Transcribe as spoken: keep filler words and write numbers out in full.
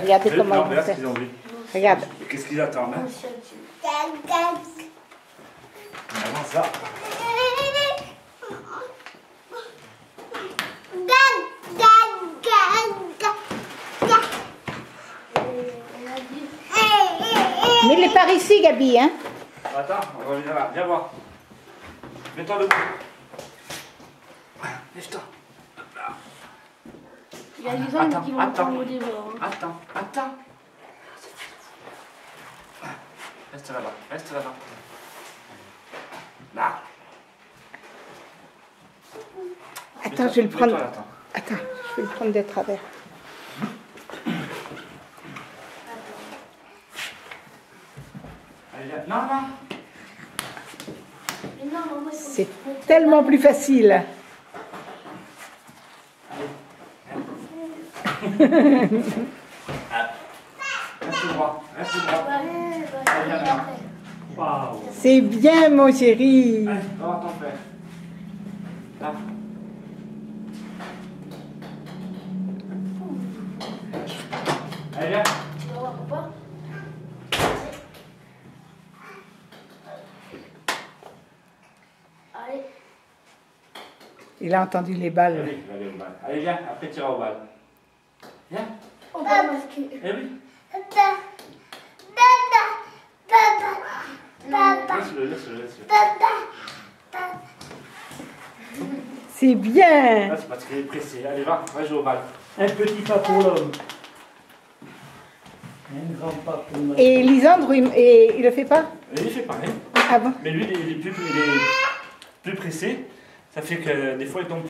Regardez Eux, comment non, ils vont regarde ce faire. qu'ils ont vu. Regarde. Qu'est-ce qu'ils attendent, hein? Avant ça. Mets-les par ici, Gabi, hein? Attends, on va venir là. Viens voir. Mets-toi debout. Lève-toi. Il y a des hommes qui vont attends, prendre au dévor. Hein. attends, attends. Reste là-bas, reste là-bas. Là. Attends, je vais le prendre. Mets-toi là, attends. Attends, je vais le prendre de travers. Allez, viens. Non, non. Mais non, maman, il faut C'est que tu mettes tellement là. plus facile. Reste droit, reste droit. Ouais, ouais, Allez, viens ouais, maintenant. après. Waouh. C'est bien, mon chéri. Allez, va voir ton père. Là. Allez, viens. Tu vas voir papa. Allez. Il a entendu les balles. Allez, il va aller au bal. Allez, viens, après tu iras au bal. Viens. On va masquer. Eh oui. Laisse-le, laisse-le, laisse-le. C'est bien. Là, c'est parce qu'il est pressé. Allez, va, va jouer au bal. Un petit pas pour l'homme. Un grand pas pour l'homme. Et Lisandre, il, et, il le fait pas? Mais il fait pareil. Ah bon? Mais lui, il est plus, il est plus pressé. Ça fait que des fois, il tombe.